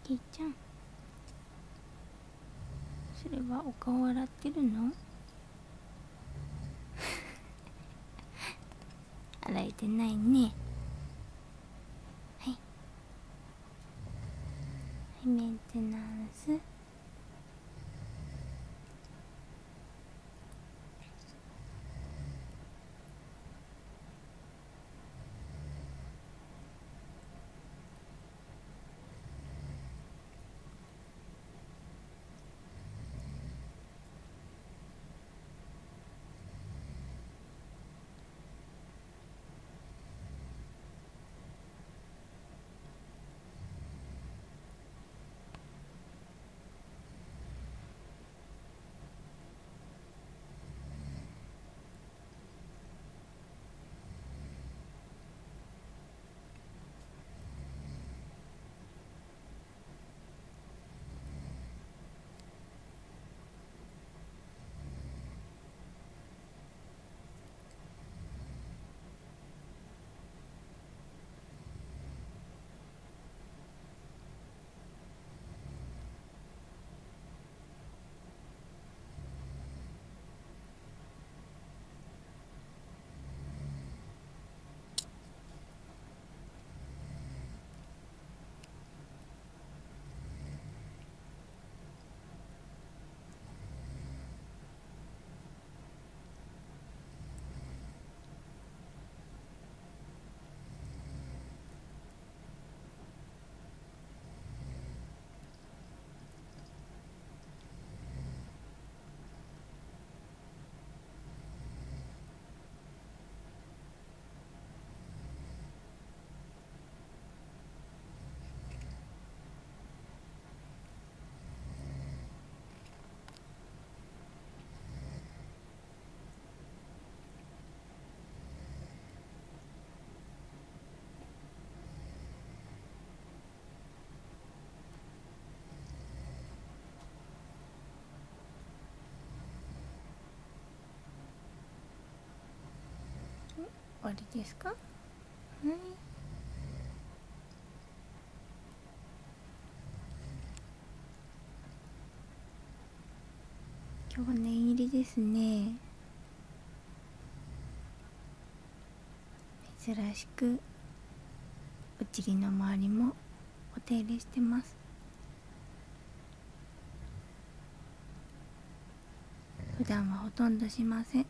けいちゃん、それはお顔洗ってるの？洗えてないね。はい、メンテナンス。終わりですか？はい。今日は念入りですね。珍しくお尻の周りもお手入れしてます。普段はほとんどしません。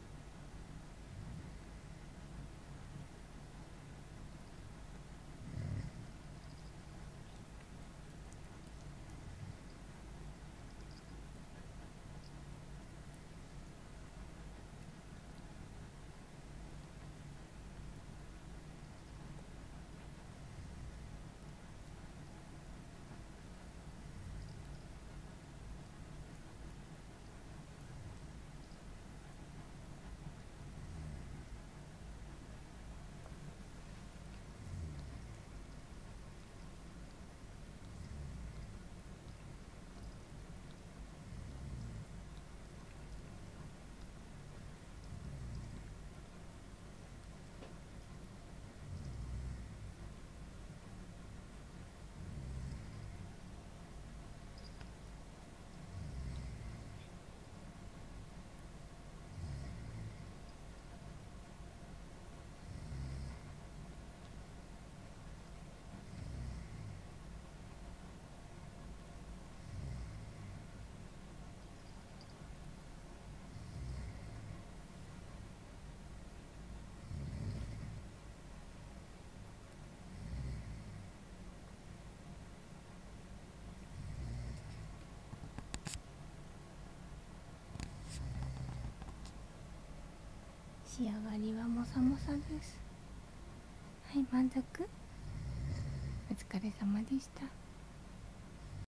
仕上がりはもさもさです。はい、満足。お疲れ様でした。